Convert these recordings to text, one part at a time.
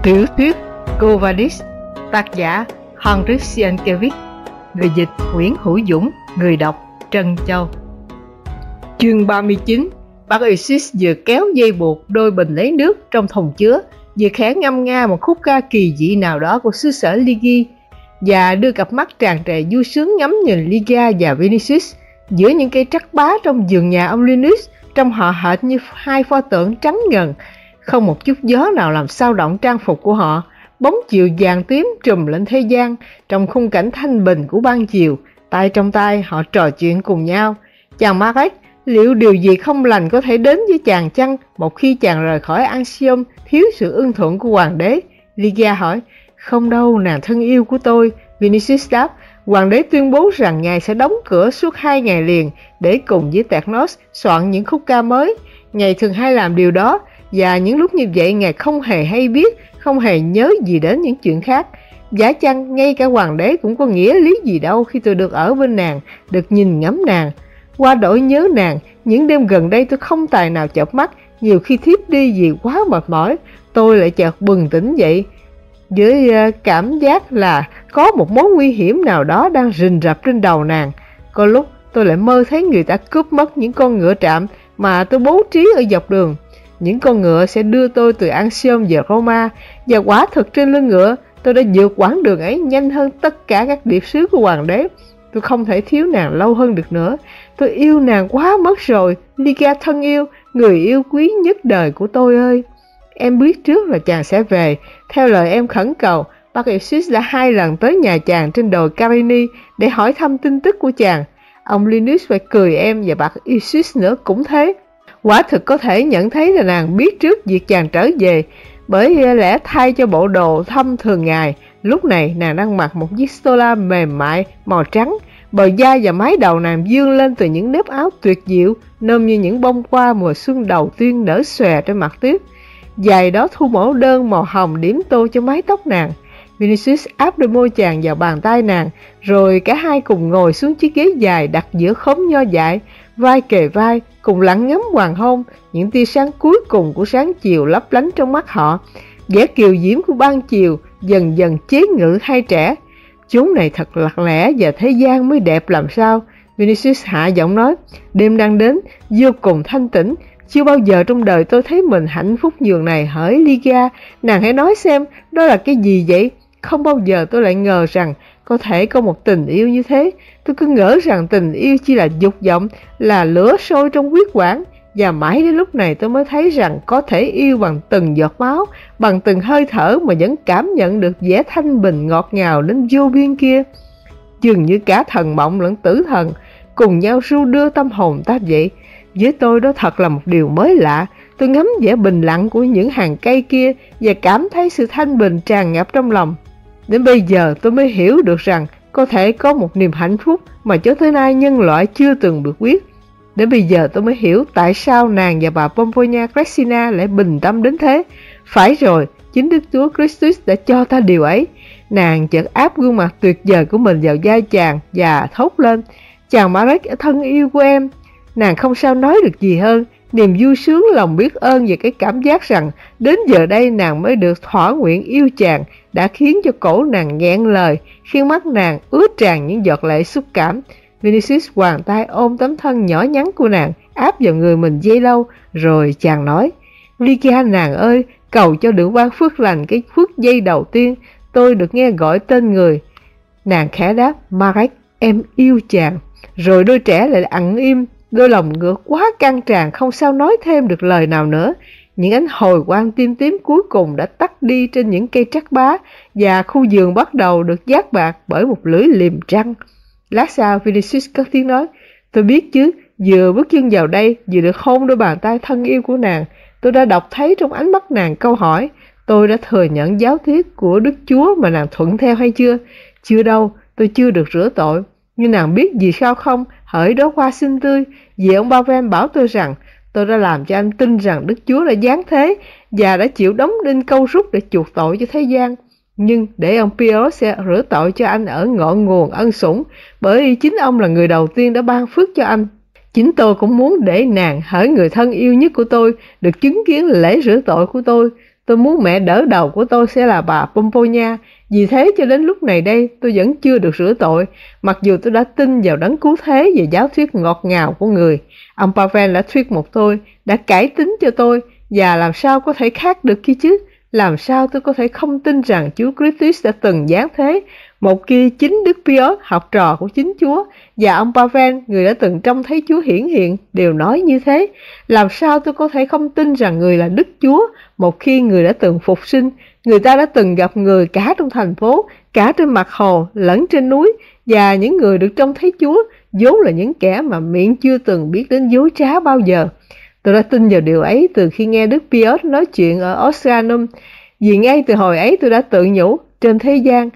Tiểu thuyết Quo Vadis, tác giả Henryk Sienkiewicz, người dịch Nguyễn Hữu Dũng, người đọc Trân Châu. Chương 39. Bác Isis vừa kéo dây buộc đôi bình lấy nước trong thùng chứa, vừa khẽ ngâm nga một khúc ca kỳ dị nào đó của xứ sở Lygia, và đưa cặp mắt tràn trề vui sướng ngắm nhìn Lygia và Vinicius giữa những cây trắc bá trong vườn nhà ông Linus. Trông họ hệt như hai pho tượng trắng ngần, không một chút gió nào làm xao động trang phục của họ. Bóng chiều vàng tím trùm lên thế gian trong khung cảnh thanh bình của ban chiều. Tay trong tay họ trò chuyện cùng nhau. Chàng Marek, liệu điều gì không lành có thể đến với chàng chăng một khi chàng rời khỏi Ancium thiếu sự ưng thuận của hoàng đế? Lygia hỏi. Không đâu, nàng thân yêu của tôi, Vinicius đáp. Hoàng đế tuyên bố rằng ngài sẽ đóng cửa suốt 2 ngày liền để cùng với Ternos soạn những khúc ca mới. Ngài thường hay làm điều đó, và những lúc như vậy ngài không hề hay biết, không hề nhớ gì đến những chuyện khác. Giả chăng ngay cả hoàng đế cũng có nghĩa lý gì đâu khi tôi được ở bên nàng, được nhìn ngắm nàng. Qua nỗi nhớ nàng, những đêm gần đây tôi không tài nào chợp mắt, nhiều khi thiếp đi vì quá mệt mỏi, tôi lại chợt bừng tỉnh dậy với cảm giác là có một mối nguy hiểm nào đó đang rình rập trên đầu nàng. Có lúc tôi lại mơ thấy người ta cướp mất những con ngựa trạm mà tôi bố trí ở dọc đường. Những con ngựa sẽ đưa tôi từ Ancium về Roma, và quả thực trên lưng ngựa tôi đã vượt quãng đường ấy nhanh hơn tất cả các điệp sứ của hoàng đế. Tôi không thể thiếu nàng lâu hơn được nữa. Tôi yêu nàng quá mất rồi, Lygia thân yêu, người yêu quý nhất đời của tôi ơi. Em biết trước là chàng sẽ về. Theo lời em khẩn cầu, bác Isis đã 2 lần tới nhà chàng trên đồi Carini để hỏi thăm tin tức của chàng. Ông Linus phải cười em, và bác Isis nữa cũng thế. Quả thực có thể nhận thấy là nàng biết trước việc chàng trở về, bởi lẽ thay cho bộ đồ thâm thường ngày, lúc này nàng đang mặc một chiếc stola mềm mại màu trắng. Bờ vai và mái đầu nàng vươn lên từ những nếp áo tuyệt diệu, nôm như những bông hoa mùa xuân đầu tiên nở xòe trên mặt tuyết. Giày đó thu mẫu đơn màu hồng điểm tô cho mái tóc nàng. Vinicius áp đôi môi chàng vào bàn tay nàng, rồi cả hai cùng ngồi xuống chiếc ghế dài đặt giữa khóm nho dại, vai kề vai, cùng lặng ngắm hoàng hôn. Những tia sáng cuối cùng của sáng chiều lấp lánh trong mắt họ. Vẻ kiều diễm của ban chiều dần dần chế ngự hai trẻ. Chúng này thật lặng lẽ, và thế gian mới đẹp làm sao. Vinicius hạ giọng nói. Đêm đang đến, vô cùng thanh tĩnh. Chưa bao giờ trong đời tôi thấy mình hạnh phúc nhường này. Hỡi Lygia, nàng hãy nói xem, đó là cái gì vậy? Không bao giờ tôi lại ngờ rằng có thể có một tình yêu như thế. Tôi cứ ngỡ rằng tình yêu chỉ là dục vọng, là lửa sôi trong huyết quản. Và mãi đến lúc này tôi mới thấy rằng có thể yêu bằng từng giọt máu, bằng từng hơi thở mà vẫn cảm nhận được vẻ thanh bình ngọt ngào đến vô biên kia. Dường như cả thần mộng lẫn tử thần cùng nhau ru đưa tâm hồn ta vậy. Với tôi đó thật là một điều mới lạ. Tôi ngắm vẻ bình lặng của những hàng cây kia và cảm thấy sự thanh bình tràn ngập trong lòng. Đến bây giờ tôi mới hiểu được rằng có thể có một niềm hạnh phúc mà cho tới nay nhân loại chưa từng được biết. Đến bây giờ tôi mới hiểu tại sao nàng và bà Pomponia Graecina lại bình tâm đến thế. Phải rồi, chính Đức Chúa Christus đã cho ta điều ấy. Nàng chợt áp gương mặt tuyệt vời của mình vào vai chàng và thốt lên. Chàng Marek thân yêu của em. Nàng không sao nói được gì hơn. Niềm vui sướng, lòng biết ơn và cái cảm giác rằng đến giờ đây nàng mới được thỏa nguyện yêu chàng đã khiến cho cổ nàng nghẹn lời, khiến mắt nàng ướt tràn những giọt lệ xúc cảm. Vinicius hoàng tay ôm tấm thân nhỏ nhắn của nàng, áp vào người mình giây lâu, rồi chàng nói. Lygia nàng ơi, cầu cho được ban phước lành cái phước giây đầu tiên, tôi được nghe gọi tên người. Nàng khẽ đáp, Marek, em yêu chàng. Rồi đôi trẻ lại ặng im. Đôi lòng ngựa quá căng tràn, không sao nói thêm được lời nào nữa. Những ánh hồi quang tím tím cuối cùng đã tắt đi trên những cây trắc bá, và khu vườn bắt đầu được dát bạc bởi một lưỡi liềm trăng. Lát sau Vinicius cất tiếng nói. Tôi biết chứ, vừa bước chân vào đây, vừa được hôn đôi bàn tay thân yêu của nàng, tôi đã đọc thấy trong ánh mắt nàng câu hỏi. Tôi đã thừa nhận giáo thuyết của Đức Chúa mà nàng thuận theo hay chưa? Chưa đâu, tôi chưa được rửa tội. Nhưng nàng biết vì sao không? Hỡi đó hoa xinh tươi, vì ông Pavel bảo tôi rằng tôi đã làm cho anh tin rằng Đức Chúa đã giáng thế và đã chịu đóng đinh câu rút để chuộc tội cho thế gian. Nhưng để ông Pius sẽ rửa tội cho anh ở ngọn nguồn ân sủng, bởi vì chính ông là người đầu tiên đã ban phước cho anh. Chính tôi cũng muốn để nàng, hỡi người thân yêu nhất của tôi, được chứng kiến lễ rửa tội của tôi. Tôi muốn mẹ đỡ đầu của tôi sẽ là bà Pomponia. Vì thế cho đến lúc này đây tôi vẫn chưa được rửa tội, mặc dù tôi đã tin vào đấng cứu thế và giáo thuyết ngọt ngào của người. Ông Pavel đã thuyết phục tôi, đã cải tính cho tôi, và làm sao có thể khác được kia chứ? Làm sao tôi có thể không tin rằng Chúa Christ đã từng giáng thế? Một khi chính Đức Pius, học trò của chính Chúa, và ông Pavel, người đã từng trông thấy Chúa hiển hiện, đều nói như thế. Làm sao tôi có thể không tin rằng người là Đức Chúa, một khi người đã từng phục sinh? Người ta đã từng gặp người cả trong thành phố, cả trên mặt hồ, lẫn trên núi, và những người được trông thấy Chúa vốn là những kẻ mà miệng chưa từng biết đến dối trá bao giờ. Tôi đã tin vào điều ấy từ khi nghe Đức Pius nói chuyện ở Osranum, vì ngay từ hồi ấy tôi đã tự nhủ, trên thế gian,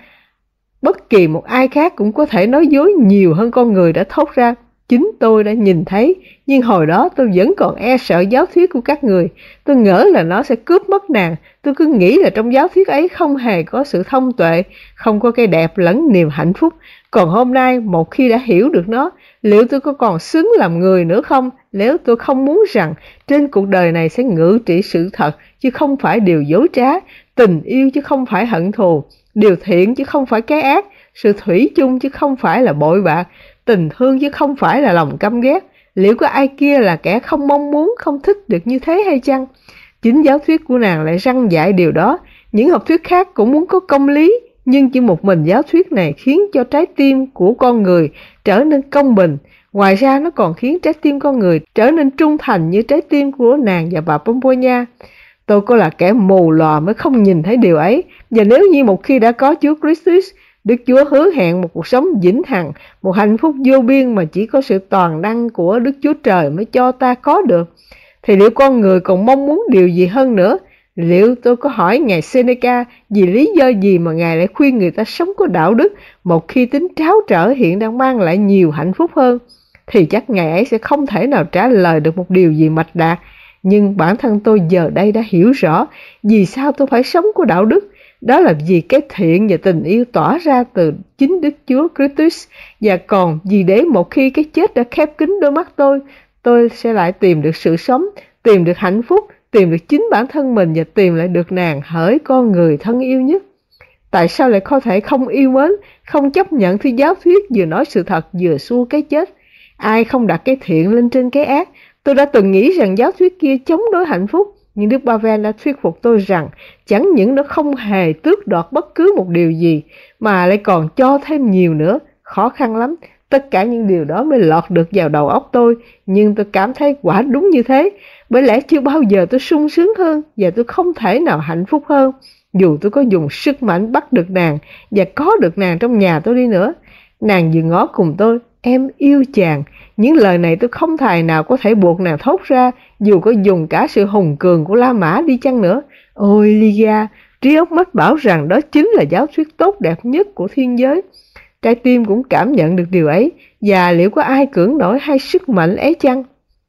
bất kỳ một ai khác cũng có thể nói dối nhiều hơn con người đã thốt ra. Chính tôi đã nhìn thấy, nhưng hồi đó tôi vẫn còn e sợ giáo thuyết của các người. Tôi ngỡ là nó sẽ cướp mất nàng. Tôi cứ nghĩ là trong giáo thuyết ấy không hề có sự thông tuệ, không có cái đẹp lẫn niềm hạnh phúc. Còn hôm nay, một khi đã hiểu được nó, liệu tôi có còn xứng làm người nữa không? Nếu tôi không muốn rằng trên cuộc đời này sẽ ngự trị sự thật, chứ không phải điều dối trá, tình yêu chứ không phải hận thù, điều thiện chứ không phải cái ác, sự thủy chung chứ không phải là bội bạc, tình thương chứ không phải là lòng căm ghét. Liệu có ai kia là kẻ không mong muốn, không thích được như thế hay chăng? Chính giáo thuyết của nàng lại răn dạy điều đó. Những học thuyết khác cũng muốn có công lý, nhưng chỉ một mình giáo thuyết này khiến cho trái tim của con người trở nên công bình. Ngoài ra nó còn khiến trái tim con người trở nên trung thành như trái tim của nàng và bà Pomponia. Tôi có là kẻ mù lòa mới không nhìn thấy điều ấy. Và nếu như một khi đã có Chúa Christ, Đức Chúa hứa hẹn một cuộc sống vĩnh hằng, một hạnh phúc vô biên mà chỉ có sự toàn năng của Đức Chúa Trời mới cho ta có được, thì liệu con người còn mong muốn điều gì hơn nữa? Liệu tôi có hỏi Ngài Seneca vì lý do gì mà Ngài lại khuyên người ta sống có đạo đức, một khi tính tráo trở hiện đang mang lại nhiều hạnh phúc hơn? Thì chắc Ngài ấy sẽ không thể nào trả lời được một điều gì mạch đạt. Nhưng bản thân tôi giờ đây đã hiểu rõ vì sao tôi phải sống có đạo đức. Đó là vì cái thiện và tình yêu tỏa ra từ chính Đức Chúa Christ, và còn vì để một khi cái chết đã khép kín đôi mắt tôi sẽ lại tìm được sự sống, tìm được hạnh phúc, tìm được chính bản thân mình và tìm lại được nàng hỡi con người thân yêu nhất. Tại sao lại có thể không yêu mến, không chấp nhận thứ giáo thuyết vừa nói sự thật vừa xua cái chết? Ai không đặt cái thiện lên trên cái ác? Tôi đã từng nghĩ rằng giáo thuyết kia chống đối hạnh phúc, nhưng Đức Pavel đã thuyết phục tôi rằng chẳng những nó không hề tước đoạt bất cứ một điều gì, mà lại còn cho thêm nhiều nữa. Khó khăn lắm, tất cả những điều đó mới lọt được vào đầu óc tôi, nhưng tôi cảm thấy quả đúng như thế. Bởi lẽ chưa bao giờ tôi sung sướng hơn, và tôi không thể nào hạnh phúc hơn, dù tôi có dùng sức mạnh bắt được nàng và có được nàng trong nhà tôi đi nữa. Nàng vừa ngó cùng tôi, em yêu chàng. Những lời này tôi không tài nào có thể buộc nàng thốt ra, dù có dùng cả sự hùng cường của La Mã đi chăng nữa. Ôi Lygia, trí óc mách bảo rằng đó chính là giáo thuyết tốt đẹp nhất của thiên giới. Trái tim cũng cảm nhận được điều ấy, và liệu có ai cưỡng nổi hai sức mạnh ấy chăng?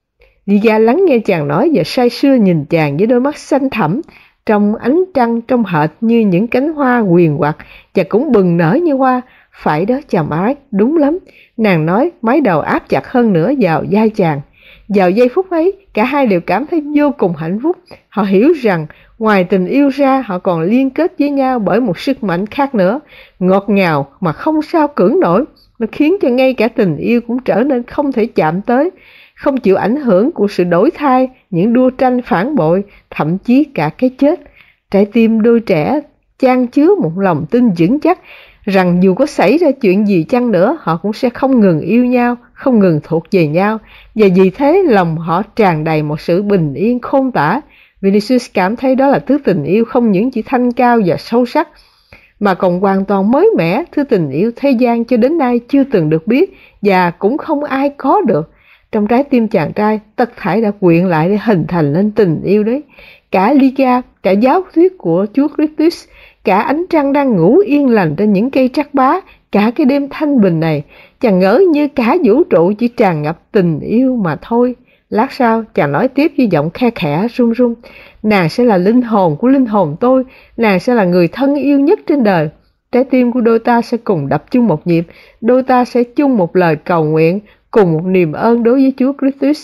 Lygia lắng nghe chàng nói và say sưa nhìn chàng với đôi mắt xanh thẳm, trong ánh trăng trông hệt như những cánh hoa huyền hoặc, và cũng bừng nở như hoa. Phải đó chàng Marek, đúng lắm. Nàng nói, mái đầu áp chặt hơn nữa vào vai chàng. Vào giây phút ấy, cả hai đều cảm thấy vô cùng hạnh phúc. Họ hiểu rằng ngoài tình yêu ra, họ còn liên kết với nhau bởi một sức mạnh khác nữa, ngọt ngào mà không sao cưỡng nổi. Nó khiến cho ngay cả tình yêu cũng trở nên không thể chạm tới, không chịu ảnh hưởng của sự đổi thay, những đua tranh phản bội, thậm chí cả cái chết. Trái tim đôi trẻ chan chứa một lòng tin vững chắc rằng dù có xảy ra chuyện gì chăng nữa, họ cũng sẽ không ngừng yêu nhau, không ngừng thuộc về nhau, và vì thế lòng họ tràn đầy một sự bình yên khôn tả. Vinicius cảm thấy đó là thứ tình yêu không những chỉ thanh cao và sâu sắc, mà còn hoàn toàn mới mẻ, thứ tình yêu thế gian cho đến nay chưa từng được biết và cũng không ai có được. Trong trái tim chàng trai, tất thảy đã quyện lại để hình thành nên tình yêu đấy. Cả Lygia, cả giáo thuyết của Chúa Christ, cả ánh trăng đang ngủ yên lành trên những cây trắc bá, cả cái đêm thanh bình này, chàng ngỡ như cả vũ trụ chỉ tràn ngập tình yêu mà thôi. Lát sau, chàng nói tiếp với giọng khe khẽ run run, nàng sẽ là linh hồn của linh hồn tôi, nàng sẽ là người thân yêu nhất trên đời. Trái tim của đôi ta sẽ cùng đập chung một nhịp, đôi ta sẽ chung một lời cầu nguyện, cùng một niềm ơn đối với Chúa Christ.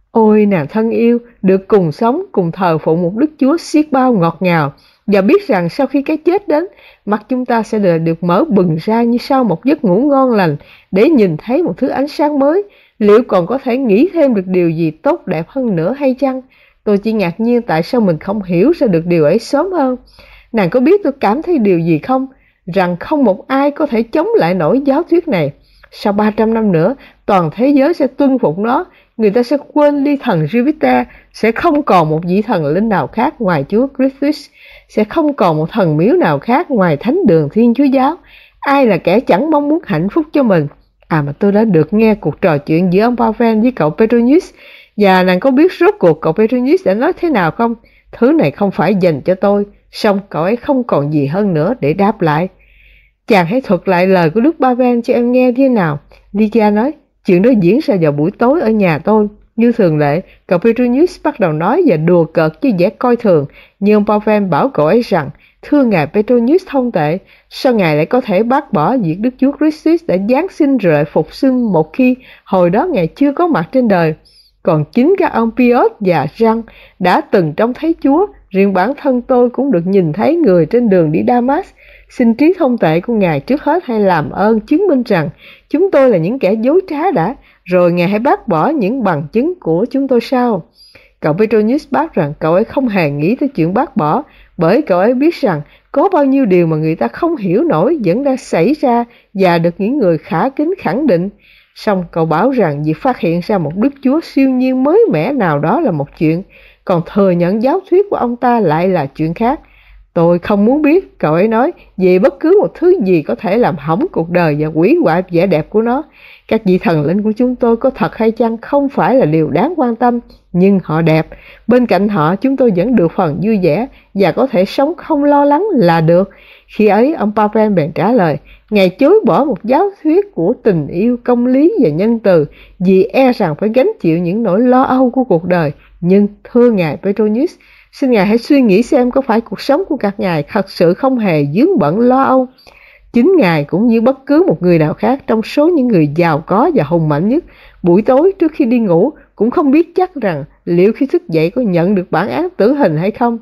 Ôi nàng thân yêu, được cùng sống, cùng thờ phụng một Đức Chúa xiết bao ngọt ngào, và biết rằng sau khi cái chết đến, mắt chúng ta sẽ được mở bừng ra như sau một giấc ngủ ngon lành để nhìn thấy một thứ ánh sáng mới. Liệu còn có thể nghĩ thêm được điều gì tốt đẹp hơn nữa hay chăng? Tôi chỉ ngạc nhiên tại sao mình không hiểu ra được điều ấy sớm hơn. Nàng có biết tôi cảm thấy điều gì không? Rằng không một ai có thể chống lại nổi giáo thuyết này. Sau 300 năm nữa, toàn thế giới sẽ tuân phục nó. Người ta sẽ quên đi thần Jupiter, sẽ không còn một vị thần linh nào khác ngoài Chúa Christus, sẽ không còn một thần miếu nào khác ngoài thánh đường Thiên Chúa giáo. Ai là kẻ chẳng mong muốn hạnh phúc cho mình? Mà tôi đã được nghe cuộc trò chuyện giữa ông Pavel với cậu Petronius, và nàng có biết rốt cuộc cậu Petronius đã nói thế nào không? Thứ này không phải dành cho tôi, song cậu ấy không còn gì hơn nữa để đáp lại. Chàng hãy thuật lại lời của Đức Pavel cho em nghe thế nào. Lydia nói, chuyện đó diễn ra vào buổi tối ở nhà tôi. Như thường lệ, cậu Petronius bắt đầu nói và đùa cợt với vẻ coi thường, nhưng ông Pavel bảo cậu ấy rằng, thưa ngài Petronius thông tệ, sao ngài lại có thể bác bỏ việc Đức Chúa Christus đã giáng sinh rồi lại phục sinh một khi hồi đó ngài chưa có mặt trên đời? Còn chính các ông Piot và Jean đã từng trông thấy Chúa, riêng bản thân tôi cũng được nhìn thấy người trên đường đi Damas. Xin trí thông tệ của ngài trước hết hãy làm ơn chứng minh rằng chúng tôi là những kẻ dối trá đã, rồi ngài hãy bác bỏ những bằng chứng của chúng tôi sau. Cậu Petronius bác rằng cậu ấy không hề nghĩ tới chuyện bác bỏ, bởi cậu ấy biết rằng có bao nhiêu điều mà người ta không hiểu nổi vẫn đang xảy ra và được những người khả kính khẳng định. Song cậu bảo rằng việc phát hiện ra một Đức Chúa siêu nhiên mới mẻ nào đó là một chuyện, còn thừa nhận giáo thuyết của ông ta lại là chuyện khác. Tôi không muốn biết, cậu ấy nói, về bất cứ một thứ gì có thể làm hỏng cuộc đời và hủy hoại vẻ đẹp của nó. Các vị thần linh của chúng tôi có thật hay chăng không phải là điều đáng quan tâm, nhưng họ đẹp. Bên cạnh họ chúng tôi vẫn được phần vui vẻ và có thể sống không lo lắng là được. Khi ấy ông Pavel bèn trả lời, ngài chối bỏ một giáo thuyết của tình yêu, công lý và nhân từ vì e rằng phải gánh chịu những nỗi lo âu của cuộc đời. Nhưng thưa ngài Petronius, xin ngài hãy suy nghĩ xem có phải cuộc sống của các ngài thật sự không hề vướng bận lo âu. Chính ngài cũng như bất cứ một người nào khác trong số những người giàu có và hùng mạnh nhất, buổi tối trước khi đi ngủ cũng không biết chắc rằng liệu khi thức dậy có nhận được bản án tử hình hay không.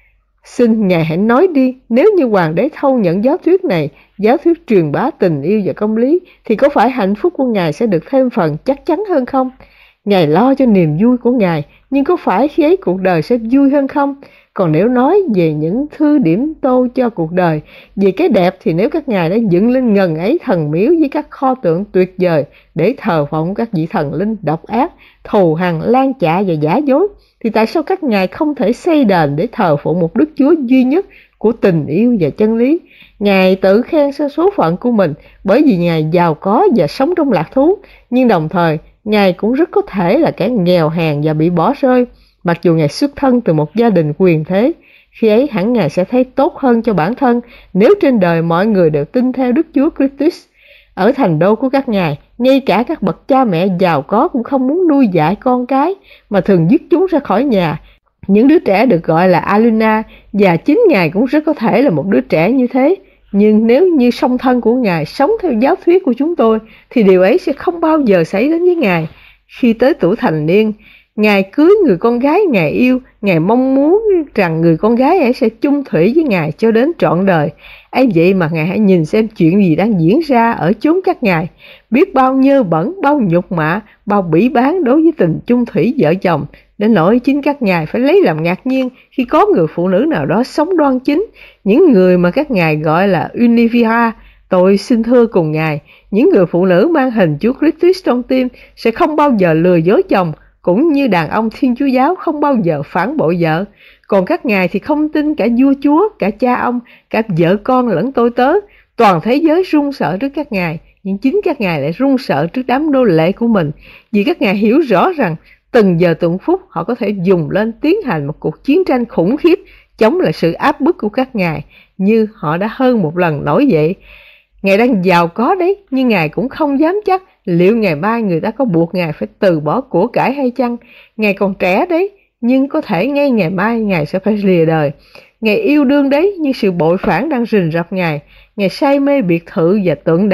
Xin ngài hãy nói đi, nếu như hoàng đế thâu nhận giáo thuyết này, giáo thuyết truyền bá tình yêu và công lý, thì có phải hạnh phúc của ngài sẽ được thêm phần chắc chắn hơn không? Ngài lo cho niềm vui của ngài, nhưng có phải khi ấy cuộc đời sẽ vui hơn không? Còn nếu nói về những thứ điểm tô cho cuộc đời, về cái đẹp thì nếu các ngài đã dựng lên ngần ấy thần miếu với các kho tượng tuyệt vời để thờ phụng các vị thần linh độc ác, thù hằn, lan chạ và giả dối, thì tại sao các ngài không thể xây đền để thờ phụng một Đức Chúa duy nhất của tình yêu và chân lý? Ngài tự khen số phận của mình bởi vì ngài giàu có và sống trong lạc thú, nhưng đồng thời ngài cũng rất có thể là kẻ nghèo hèn và bị bỏ rơi. Mặc dù ngài xuất thân từ một gia đình quyền thế, khi ấy hẳn ngài sẽ thấy tốt hơn cho bản thân nếu trên đời mọi người đều tin theo Đức Chúa Christus. Ở thành đô của các ngài, ngay cả các bậc cha mẹ giàu có cũng không muốn nuôi dạy con cái mà thường dứt chúng ra khỏi nhà. Những đứa trẻ được gọi là Aluna, và chính ngài cũng rất có thể là một đứa trẻ như thế. Nhưng nếu như song thân của ngài sống theo giáo thuyết của chúng tôi, thì điều ấy sẽ không bao giờ xảy đến với ngài. Khi tới tuổi thành niên, ngài cưới người con gái ngài yêu, ngài mong muốn rằng người con gái ấy sẽ chung thủy với ngài cho đến trọn đời. Ấy vậy mà ngài hãy nhìn xem chuyện gì đang diễn ra ở chốn các ngài. Biết bao nhơ bẩn, bao nhục mạ, bao bỉ bán đối với tình chung thủy vợ chồng, đến nỗi chính các ngài phải lấy làm ngạc nhiên khi có người phụ nữ nào đó sống đoan chính, những người mà các ngài gọi là Univira. Tôi xin thưa cùng ngài, những người phụ nữ mang hình Chúa Christus trong tim sẽ không bao giờ lừa dối chồng, cũng như đàn ông Thiên Chúa giáo không bao giờ phản bội vợ. Còn các ngài thì không tin cả vua chúa, cả cha ông, cả vợ con lẫn tôi tớ. Toàn thế giới run sợ trước các ngài, nhưng chính các ngài lại run sợ trước đám nô lệ của mình, vì các ngài hiểu rõ rằng từng giờ từng phút họ có thể dùng lên tiến hành một cuộc chiến tranh khủng khiếp chống lại sự áp bức của các ngài, như họ đã hơn một lần nổi dậy. Ngài đang giàu có đấy, nhưng ngài cũng không dám chắc liệu ngày mai người ta có buộc ngài phải từ bỏ của cải hay chăng. Ngài còn trẻ đấy, nhưng có thể ngay ngày mai ngài sẽ phải lìa đời. Ngài yêu đương đấy, nhưng sự bội phản đang rình rập ngài. Ngài say mê biệt thự và tượng đài,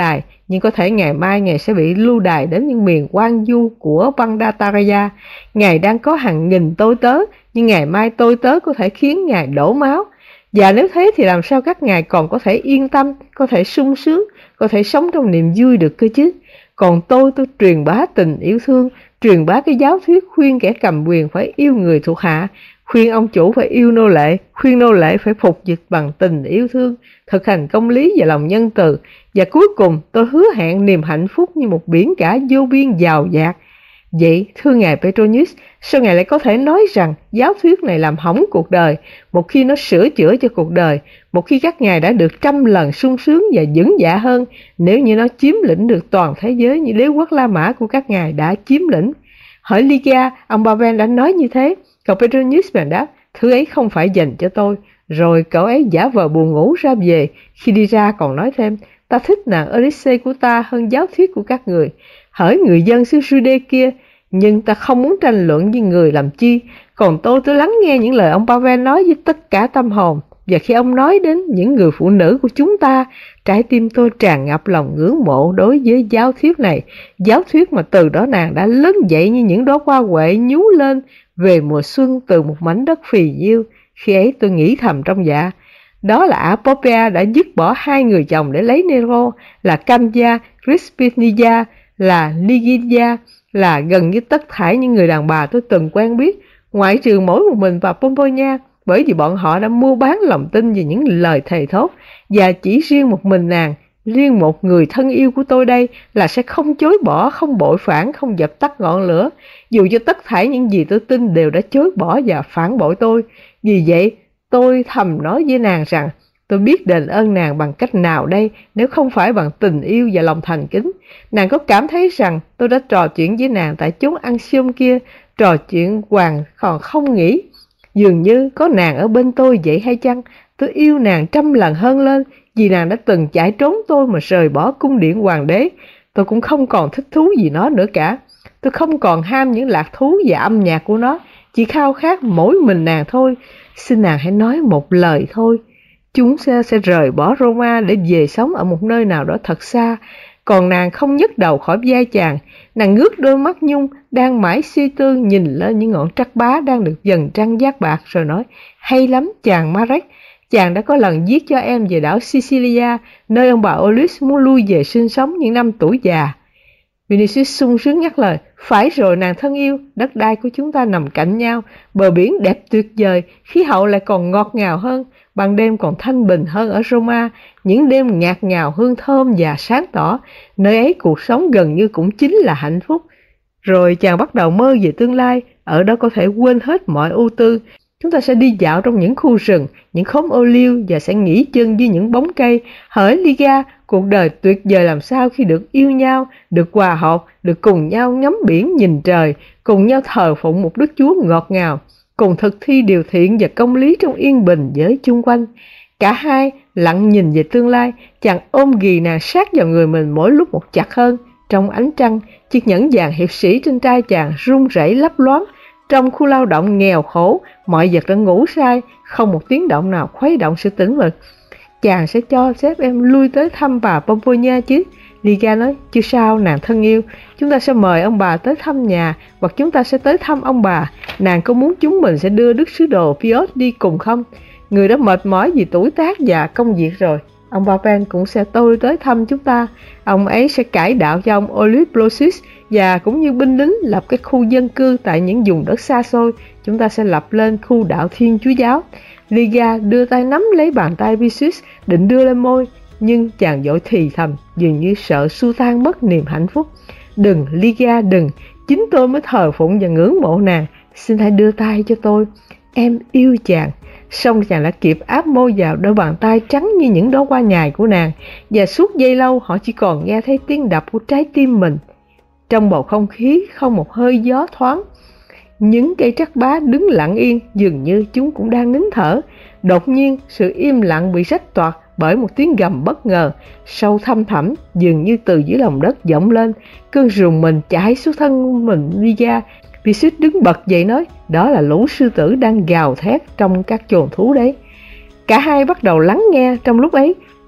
nhưng có thể ngày mai Ngài sẽ bị lưu đày đến những miền hoang du của Vandataraya. Ngài đang có hàng nghìn tôi tớ, nhưng ngày mai tôi tớ có thể khiến Ngài đổ máu. Và nếu thế thì làm sao các ngài còn có thể yên tâm, có thể sung sướng, có thể sống trong niềm vui được cơ chứ? Còn tôi truyền bá tình yêu thương, truyền bá cái giáo thuyết khuyên kẻ cầm quyền phải yêu người thuộc hạ, khuyên ông chủ phải yêu nô lệ, khuyên nô lệ phải phục dịch bằng tình yêu thương, thực hành công lý và lòng nhân từ. Và cuối cùng tôi hứa hẹn niềm hạnh phúc như một biển cả vô biên giàu dạt. Vậy, thưa Ngài Petronius, sao Ngài lại có thể nói rằng giáo thuyết này làm hỏng cuộc đời, một khi nó sửa chữa cho cuộc đời, một khi các Ngài đã được 100 lần sung sướng và vững dạ hơn nếu như nó chiếm lĩnh được toàn thế giới như đế quốc La Mã của các Ngài đã chiếm lĩnh? Hỏi Lygia, ông Pavel đã nói như thế. Cậu Petronius bèn đáp, thứ ấy không phải dành cho tôi. Rồi cậu ấy giả vờ buồn ngủ ra về. Khi đi ra còn nói thêm, ta thích nàng Eurydice của ta hơn giáo thuyết của các người. Hỡi người dân xứ Jude kia, nhưng ta không muốn tranh luận với người làm chi. Còn tôi lắng nghe những lời ông Pavel nói với tất cả tâm hồn. Và khi ông nói đến những người phụ nữ của chúng ta, trái tim tôi tràn ngập lòng ngưỡng mộ đối với giáo thuyết này. Giáo thuyết mà từ đó nàng đã lớn dậy như những đóa hoa huệ nhú lên về mùa xuân từ một mảnh đất phì nhiêu. Khi ấy tôi nghĩ thầm trong dạ, đó là Apophia đã dứt bỏ 2 người chồng để lấy Nero, là Camilla, Crispinilla, là Lygia, là gần như tất thảy những người đàn bà tôi từng quen biết, ngoại trừ mỗi một mình và Pomponia, bởi vì bọn họ đã mua bán lòng tin về những lời thề thốt, và chỉ riêng một mình nàng, riêng một người thân yêu của tôi đây là sẽ không chối bỏ, không bội phản, không dập tắt ngọn lửa, dù cho tất thảy những gì tôi tin đều đã chối bỏ và phản bội tôi. Vì vậy, tôi thầm nói với nàng rằng, tôi biết đền ơn nàng bằng cách nào đây nếu không phải bằng tình yêu và lòng thành kính. Nàng có cảm thấy rằng tôi đã trò chuyện với nàng tại chốn ăn xiêm kia, trò chuyện hoàng còn không nghĩ, dường như có nàng ở bên tôi vậy hay chăng? Tôi yêu nàng 100 lần hơn lên, vì nàng đã từng chạy trốn tôi mà rời bỏ cung điện hoàng đế. Tôi cũng không còn thích thú gì nó nữa cả. Tôi không còn ham những lạc thú và âm nhạc của nó, chỉ khao khát mỗi mình nàng thôi. Xin nàng hãy nói một lời thôi. Chúng sẽ rời bỏ Roma để về sống ở một nơi nào đó thật xa. Còn nàng không nhấc đầu khỏi vai chàng. Nàng ngước đôi mắt nhung, đang mãi suy tư nhìn lên những ngọn trắc bá đang được dần trăng giác bạc, rồi nói, hay lắm chàng Marek, chàng đã có lần viết cho em về đảo Sicilia, nơi ông bà Olympus muốn lui về sinh sống những năm tuổi già. Vinicius sung sướng nhắc lời, phải rồi nàng thân yêu, đất đai của chúng ta nằm cạnh nhau, bờ biển đẹp tuyệt vời, khí hậu lại còn ngọt ngào hơn, ban đêm còn thanh bình hơn ở Roma, những đêm ngạt ngào hương thơm và sáng tỏ, nơi ấy cuộc sống gần như cũng chính là hạnh phúc. Rồi chàng bắt đầu mơ về tương lai, ở đó có thể quên hết mọi ưu tư. Chúng ta sẽ đi dạo trong những khu rừng, những khóm ô liu và sẽ nghỉ chân dưới những bóng cây. Hỡi Lygia, cuộc đời tuyệt vời làm sao khi được yêu nhau, được hòa hợp, được cùng nhau ngắm biển nhìn trời, cùng nhau thờ phụng một Đức Chúa ngọt ngào, cùng thực thi điều thiện và công lý trong yên bình với chung quanh. Cả hai lặng nhìn về tương lai, chàng ôm ghì nàng sát vào người mình mỗi lúc một chặt hơn. Trong ánh trăng, chiếc nhẫn vàng hiệp sĩ trên tay chàng rung rẩy lấp loáng. Trong khu lao động nghèo khổ, mọi vật đã ngủ say, không một tiếng động nào khuấy động sự tĩnh mịch. Chàng sẽ cho phép em lui tới thăm bà Pomponia chứ? Lygia nói, chứ sao nàng thân yêu, chúng ta sẽ mời ông bà tới thăm nhà, hoặc chúng ta sẽ tới thăm ông bà. Nàng có muốn chúng mình sẽ đưa đức sứ đồ Piotr đi cùng không? Người đã mệt mỏi vì tuổi tác và công việc rồi. Ông Pavel cũng sẽ tới thăm chúng ta. Ông ấy sẽ cải đạo cho ông Olympios và cũng như binh lính lập cái khu dân cư tại những vùng đất xa xôi. Chúng ta sẽ lập lên khu đạo Thiên Chúa giáo. Lygia đưa tay nắm lấy bàn tay Vinicius định đưa lên môi, nhưng chàng vội thì thầm, dường như sợ xua tan mất niềm hạnh phúc. Đừng, Lygia, đừng, chính tôi mới thờ phụng và ngưỡng mộ nàng. Xin hãy đưa tay cho tôi. Em yêu chàng. Xong chàng đã kịp áp môi vào đôi bàn tay trắng như những đóa hoa nhài của nàng, và suốt giây lâu họ chỉ còn nghe thấy tiếng đập của trái tim mình. Trong bầu không khí không một hơi gió thoáng. Những cây trắc bá đứng lặng yên, dường như chúng cũng đang nín thở. Đột nhiên sự im lặng bị rách toạc bởi một tiếng gầm bất ngờ, sâu thăm thẳm, dường như từ dưới lòng đất vọng lên. Cơn rùng mình chạy xuống thân mình Lygia. Vinicius đứng bật dậy nói, đó là lũ sư tử đang gào thét trong các chồn thú đấy. Cả hai bắt đầu lắng nghe. Trong lúc ấy,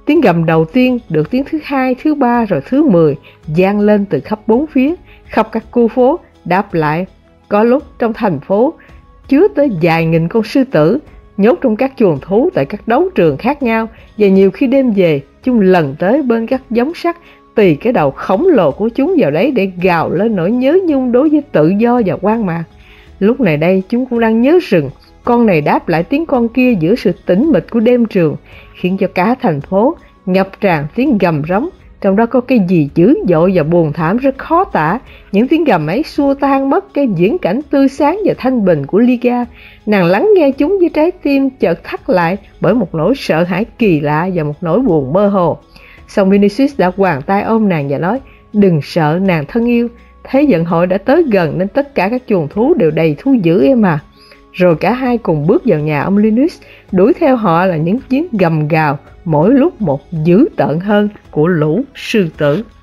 Tiếng gầm đầu tiên được tiếng thứ hai, thứ ba rồi thứ 10 vang lên từ khắp bốn phía, khắp các khu phố đáp lại. Có lúc trong thành phố chứa tới vài nghìn con sư tử, nhốt trong các chuồng thú tại các đấu trường khác nhau, và nhiều khi đêm về, chúng lần tới bên các giống sắt, tì cái đầu khổng lồ của chúng vào đấy để gào lên nỗi nhớ nhung đối với tự do và hoang mạc. Lúc này đây, chúng cũng đang nhớ rừng, con này đáp lại tiếng con kia giữa sự tĩnh mịch của đêm trường, khiến cho cả thành phố ngập tràn tiếng gầm rống. Trong đó có cái gì dữ dội và buồn thảm rất khó tả. Những tiếng gầm ấy xua tan mất cái viễn cảnh tươi sáng và thanh bình của Liga. Nàng lắng nghe chúng với trái tim chợt thắt lại bởi một nỗi sợ hãi kỳ lạ và một nỗi buồn mơ hồ. Song Vinicius đã quàng tay ôm nàng và nói: "Đừng sợ nàng thân yêu, thế vận hội đã tới gần nên tất cả các chuồng thú đều đầy thú dữ em à." Rồi cả hai cùng bước vào nhà ông Linus, đuổi theo họ là những tiếng gầm gào, mỗi lúc một dữ tợn hơn của lũ sư tử.